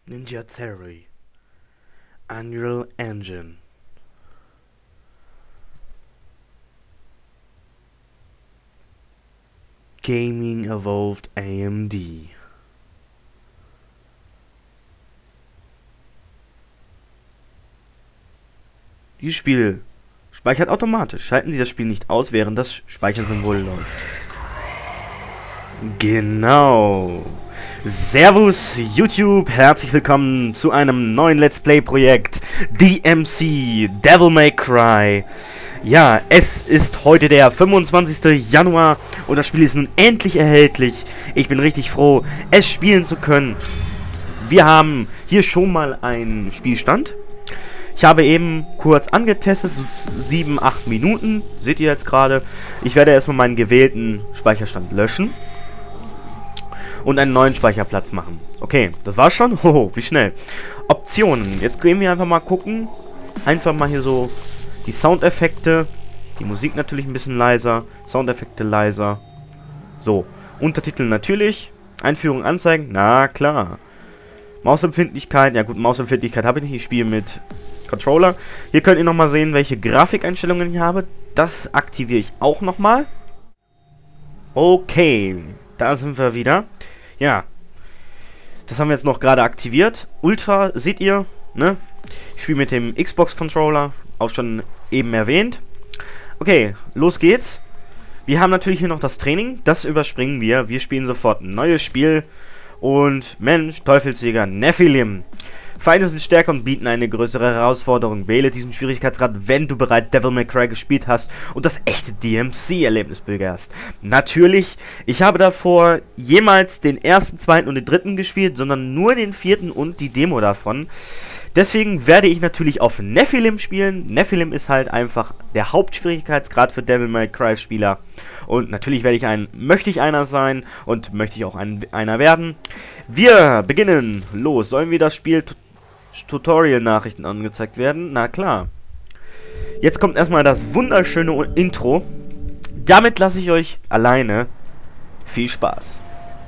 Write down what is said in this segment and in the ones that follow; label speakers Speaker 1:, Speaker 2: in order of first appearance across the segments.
Speaker 1: Ninja Theory, Unreal Engine. Gaming Evolved AMD. Dieses Spiel speichert automatisch. Schalten Sie das Spiel nicht aus, während das Speichersymbol läuft. Genau. Servus YouTube, herzlich willkommen zu einem neuen Let's Play Projekt DMC Devil May Cry. Ja, es ist heute der 25. Januar und das Spiel ist nun endlich erhältlich. Ich bin richtig froh, es spielen zu können. Wir haben hier schon mal einen Spielstand. Ich habe eben kurz angetestet, so 7-8 Minuten, seht ihr jetzt gerade. Ich werde erstmal meinen gewählten Speicherstand löschen und einen neuen Speicherplatz machen. Okay, das war's schon? Hoho, wie schnell. Optionen, jetzt gehen wir einfach mal gucken. Einfach mal hier so die Soundeffekte. Die Musik natürlich ein bisschen leiser, Soundeffekte leiser. So, Untertitel natürlich. Einführung anzeigen, na klar. Mausempfindlichkeit, ja gut, Mausempfindlichkeit habe ich nicht, ich spiele mit Controller. Hier könnt ihr nochmal sehen, welche Grafikeinstellungen ich habe. Das aktiviere ich auch nochmal. Okay, da sind wir wieder. Ja, das haben wir jetzt noch gerade aktiviert. Ultra, seht ihr, ne? Ich spiele mit dem Xbox-Controller, auch schon eben erwähnt. Okay, los geht's. Wir haben natürlich hier noch das Training, das überspringen wir. Wir spielen sofort ein neues Spiel. Und Mensch, Teufelsjäger, Nephilim. Feinde sind stärker und bieten eine größere Herausforderung. Wähle diesen Schwierigkeitsgrad, wenn du bereits Devil May Cry gespielt hast und das echte DMC-Erlebnis begehrst. Natürlich, ich habe davor jemals den ersten, zweiten und den dritten gespielt, sondern nur den vierten und die Demo davon. Deswegen werde ich natürlich auf Nephilim spielen. Nephilim ist halt einfach der Hauptschwierigkeitsgrad für Devil May Cry Spieler. Und natürlich möchte ich einer sein und möchte ich auch einer werden. Wir beginnen. Los, sollen wir das Spiel Tutorial-Nachrichten angezeigt werden? Na klar. Jetzt kommt erstmal das wunderschöne Intro. Damit lasse ich euch alleine. Viel Spaß.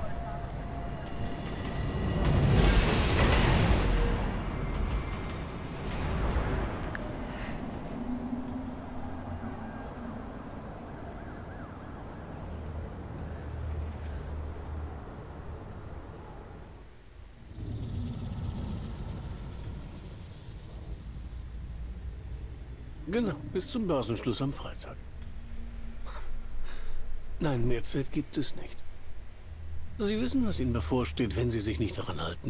Speaker 2: Genau, bis zum Börsenschluss am Freitag. Nein, mehr Zeit gibt es nicht. Sie wissen, was Ihnen bevorsteht, wenn Sie sich nicht daran halten.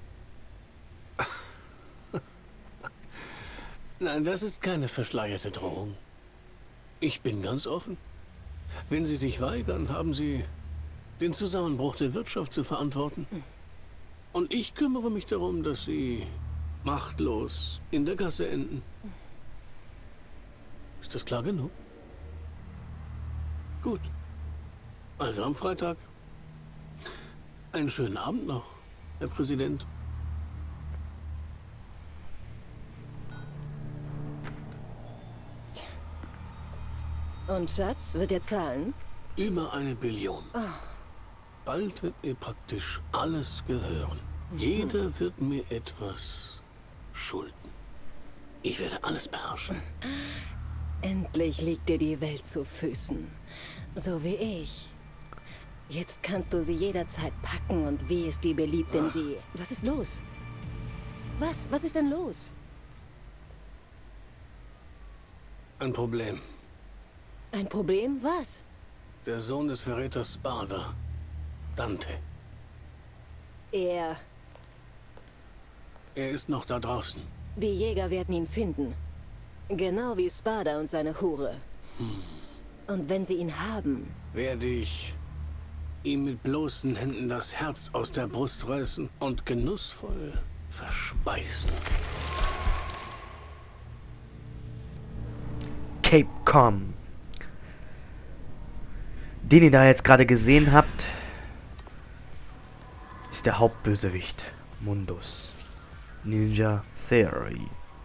Speaker 2: Nein, das ist keine verschleierte Drohung. Ich bin ganz offen. Wenn Sie sich weigern, haben Sie den Zusammenbruch der Wirtschaft zu verantworten. Und ich kümmere mich darum, dass Sie machtlos in der Gasse enden. Ist das klar genug? Gut. Also am Freitag. Einen schönen Abend noch, Herr Präsident.
Speaker 3: Und Schatz, wird er zahlen?
Speaker 2: Über 1 Billion. Bald wird mir praktisch alles gehören. Jeder wird mir etwas schulden. Ich werde alles beherrschen.
Speaker 3: Endlich liegt dir die Welt zu Füßen. So wie ich. Jetzt kannst du sie jederzeit packen und wie es dir beliebt, denn sie... Was ist los? Was? Was ist denn los?
Speaker 2: Ein Problem.
Speaker 3: Ein Problem? Was?
Speaker 2: Der Sohn des Verräters Sparda, Dante.
Speaker 3: Er...
Speaker 2: Er ist noch da draußen.
Speaker 3: Die Jäger werden ihn finden. Genau wie Sparda und seine Hure. Und wenn sie ihn haben...
Speaker 2: Werde ich ihm mit bloßen Händen das Herz aus der Brust reißen und genussvoll verspeisen.
Speaker 1: Capcom. Den ihr da jetzt gerade gesehen habt, ist der Hauptbösewicht. Mundus. Ninja Theory.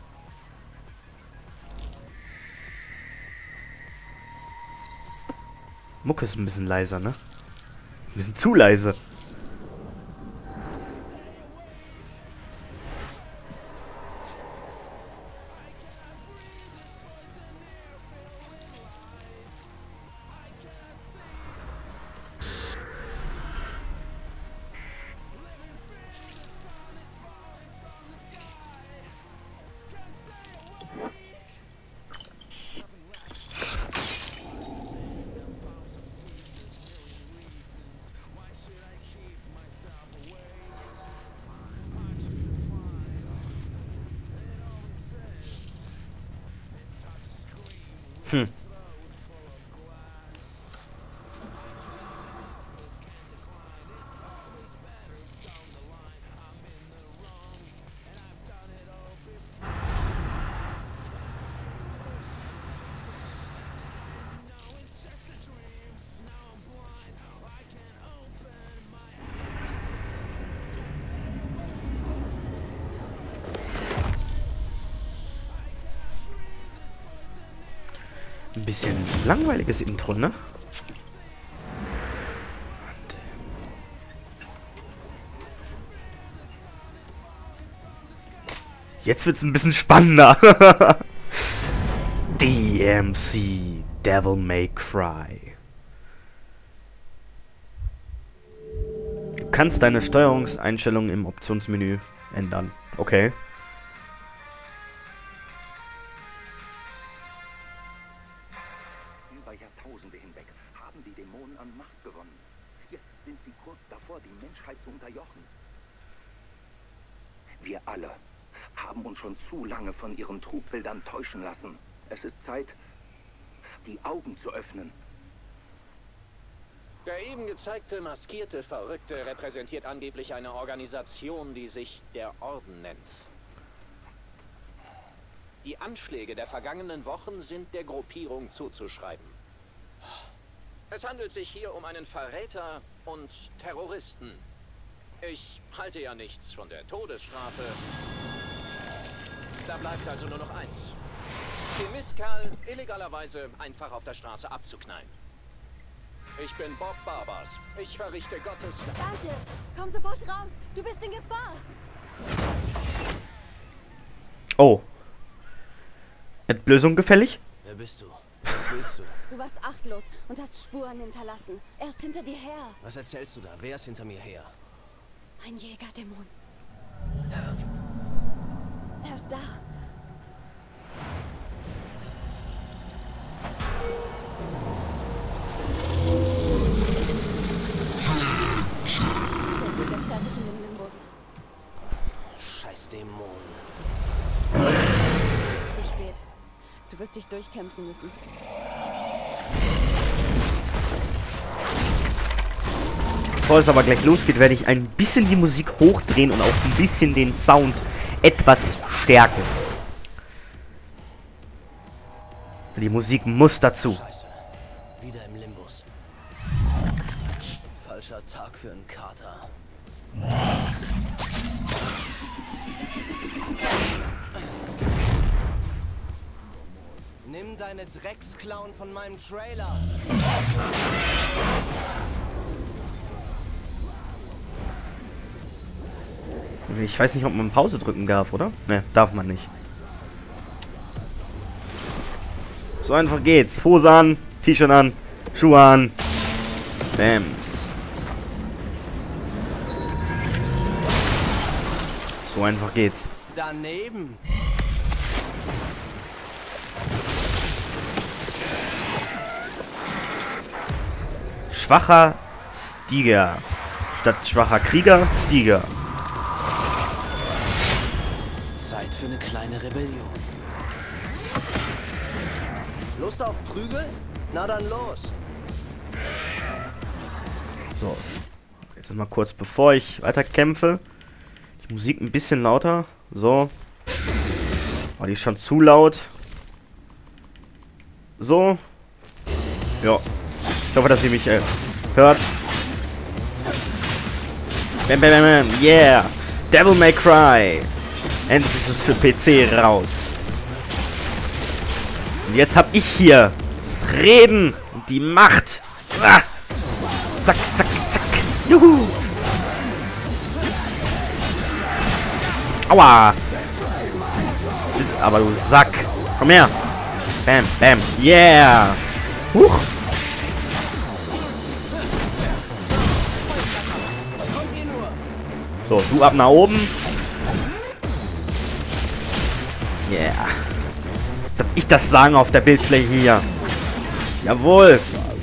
Speaker 1: Mucke ist ein bisschen leiser, ne? Ein bisschen zu leise. Ein bisschen langweiliges Intro, ne? Jetzt wird's ein bisschen spannender. DMC, Devil May Cry. Du kannst deine Steuerungseinstellungen im Optionsmenü ändern. Okay.
Speaker 4: Über Jahrtausende hinweg haben die Dämonen an Macht gewonnen. Jetzt sind sie kurz davor, die Menschheit zu unterjochen. Wir alle haben uns schon zu lange von ihren Trugbildern täuschen lassen. Es ist Zeit, die Augen zu öffnen.
Speaker 5: Der eben gezeigte maskierte Verrückte repräsentiert angeblich eine Organisation, die sich der Orden nennt. Die Anschläge der vergangenen Wochen sind der Gruppierung zuzuschreiben. Es handelt sich hier um einen Verräter und Terroristen. Ich halte ja nichts von der Todesstrafe. Da bleibt also nur noch eins. Den Mistkerl illegalerweise einfach auf der Straße abzuknallen. Ich bin Bob Barbas. Ich verrichte Gottes...
Speaker 6: Danke! Komm sofort raus! Du bist in Gefahr!
Speaker 1: Oh. Entblößung gefällig?
Speaker 7: Wer bist du? Was willst du?
Speaker 6: Du warst achtlos und hast Spuren hinterlassen. Er ist hinter dir her.
Speaker 7: Was erzählst du da? Wer ist hinter mir her?
Speaker 6: Ein Jägerdämon. Er ist da. Wir sind fertig in dem Limbus.
Speaker 7: Scheiß Dämon.
Speaker 6: Zu spät. Du wirst dich durchkämpfen müssen.
Speaker 1: Bevor es aber gleich losgeht, werde ich ein bisschen die Musik hochdrehen und auch ein bisschen den Sound etwas stärken. Die Musik muss dazu.
Speaker 7: Scheiße. Wieder im Limbus. Falscher Tag für einen Kater. Nimm deine Drecksklauen von meinem Trailer.
Speaker 1: Ich weiß nicht, ob man Pause drücken darf, oder? Ne, darf man nicht. So einfach geht's. Hose an, T-Shirt an, Schuhe an. Bams. So einfach geht's.
Speaker 7: Daneben.
Speaker 1: Schwacher Stiger. Statt schwacher Krieger, Stiger.
Speaker 7: Zeit für eine kleine Rebellion. Lust auf Prügel? Na dann los.
Speaker 1: So. Jetzt mal kurz, bevor ich weiter kämpfe. Die Musik ein bisschen lauter. So. Oh, die ist schon zu laut. So. Ja. Ich hoffe, dass ihr mich hört. Bam, bam, bam, bam. Yeah. Devil May Cry. Endlich ist es für PC raus. Und jetzt hab ich hier das Reden und die Macht. Ah. Zack, zack, zack. Juhu. Aua. Sitzt aber, du Sack. Komm her. Bam, bam. Yeah. Huch. So, du ab nach oben. Yeah. Darf ich das sagen auf der Bildfläche hier? Jawohl.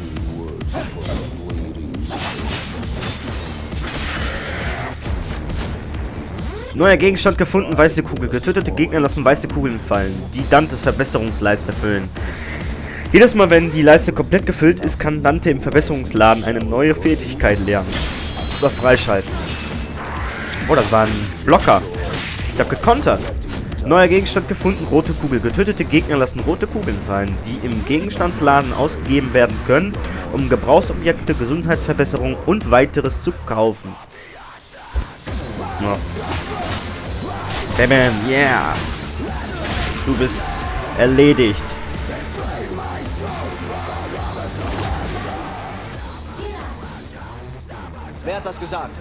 Speaker 1: Neuer Gegenstand gefunden, weiße Kugel. Getötete Gegner lassen weiße Kugeln fallen, die Dantes Verbesserungsleiste füllen. Jedes Mal, wenn die Leiste komplett gefüllt ist, kann Dante im Verbesserungsladen eine neue Fähigkeit lernen. Oder freischalten. Oh, das war ein Blocker. Ich habe gekontert. Neuer Gegenstand gefunden, rote Kugel. Getötete Gegner lassen rote Kugeln fallen, die im Gegenstandsladen ausgegeben werden können, um Gebrauchsobjekte, Gesundheitsverbesserung und weiteres zu kaufen. Ja. Bam, bam, yeah. Du bist erledigt.
Speaker 7: Wer hat das gesagt?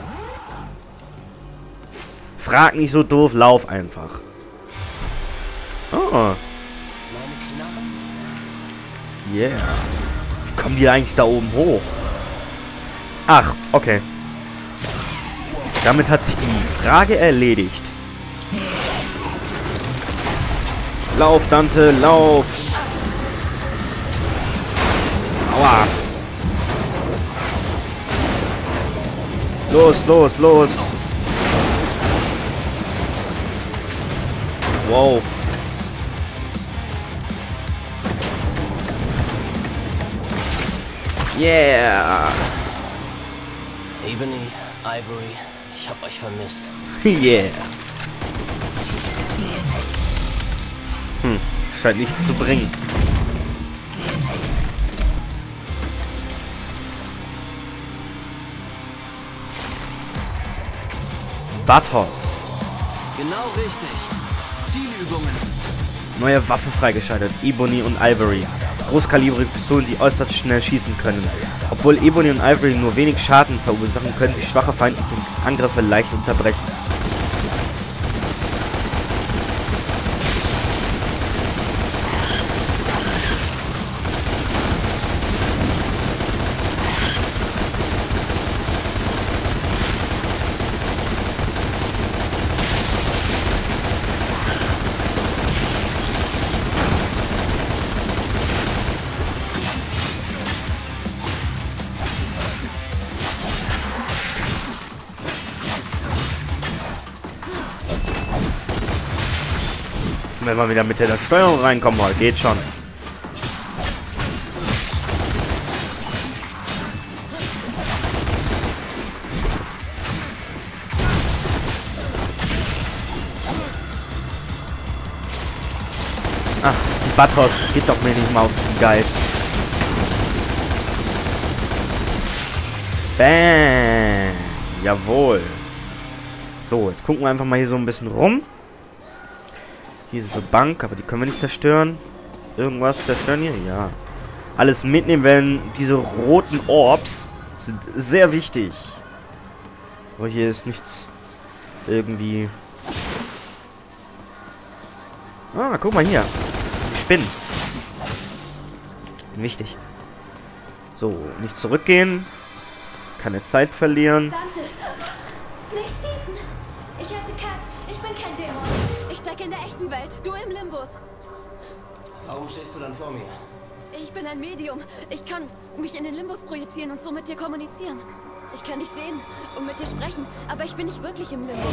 Speaker 1: Frag nicht so doof, lauf einfach. Oh,
Speaker 7: Meine Knarren.
Speaker 1: yeah. Wie kommen die eigentlich da oben hoch? Ach, okay. Damit hat sich die Frage erledigt. Lauf, Dante, lauf. Aua. Los, los, los. Wow. Yeah.
Speaker 7: Ebony, Ivory, ich hab euch vermisst.
Speaker 1: Yeah. Scheint nichts zu bringen. Bathos.
Speaker 7: Genau richtig. Zielübungen.
Speaker 1: Neue Waffen freigeschaltet. Ebony und Ivory. Großkalibrige Pistolen, die äußerst schnell schießen können. Obwohl Ebony und Ivory nur wenig Schaden verursachen, können sie schwache feindliche Angriffe leicht unterbrechen. Wenn wir wieder mit der Steuerung reinkommen wollen, geht schon. Ach, die Bathos geht doch mir nicht mal auf den Geist. Bam! Jawohl. So, jetzt gucken wir einfach mal hier so ein bisschen rum. Hier ist eine Bank, aber die können wir nicht zerstören. Irgendwas zerstören hier? Ja. Alles mitnehmen, wenn diese roten Orbs sind sehr wichtig. Aber hier ist nichts irgendwie... Ah, guck mal hier. Die Spinnen. Wichtig. So, nicht zurückgehen. Keine Zeit verlieren.
Speaker 6: Dante, nicht schießen. Ich heiße Kat. Ich bin kein Dämon. Ich stecke in der echten Welt. Du im Limbus.
Speaker 7: Warum stehst du dann vor mir?
Speaker 6: Ich bin ein Medium. Ich kann mich in den Limbus projizieren und so mit dir kommunizieren. Ich kann dich sehen und mit dir sprechen, aber ich bin nicht wirklich im Limbus.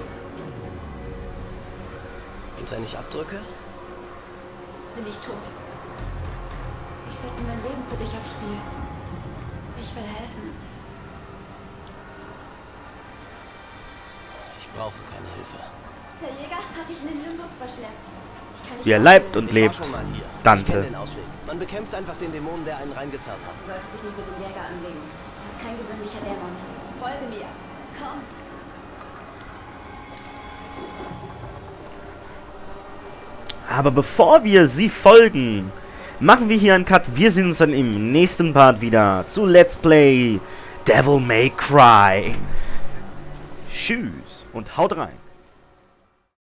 Speaker 7: Und wenn ich abdrücke?
Speaker 6: Bin ich tot. Ich setze mein Leben für dich aufs Spiel. Ich will helfen.
Speaker 7: Ich brauche keine Hilfe.
Speaker 6: Der Jäger hat dich in den Limbus verschleppt. Ich kann dich
Speaker 1: Wie er leibt und
Speaker 7: Ich war
Speaker 1: lebt.
Speaker 7: schon mal hier. Ich
Speaker 1: Dante.
Speaker 7: kenn den Ausweg. Man bekämpft einfach den Dämonen, der einen reingezerrt hat.
Speaker 6: Du solltest dich nicht mit dem Jäger anlegen. Das ist kein gewöhnlicher Dämon. Folge mir. Komm.
Speaker 1: Aber bevor wir sie folgen, machen wir hier einen Cut. Wir sehen uns dann im nächsten Part wieder zu Let's Play Devil May Cry. Tschüss und haut rein.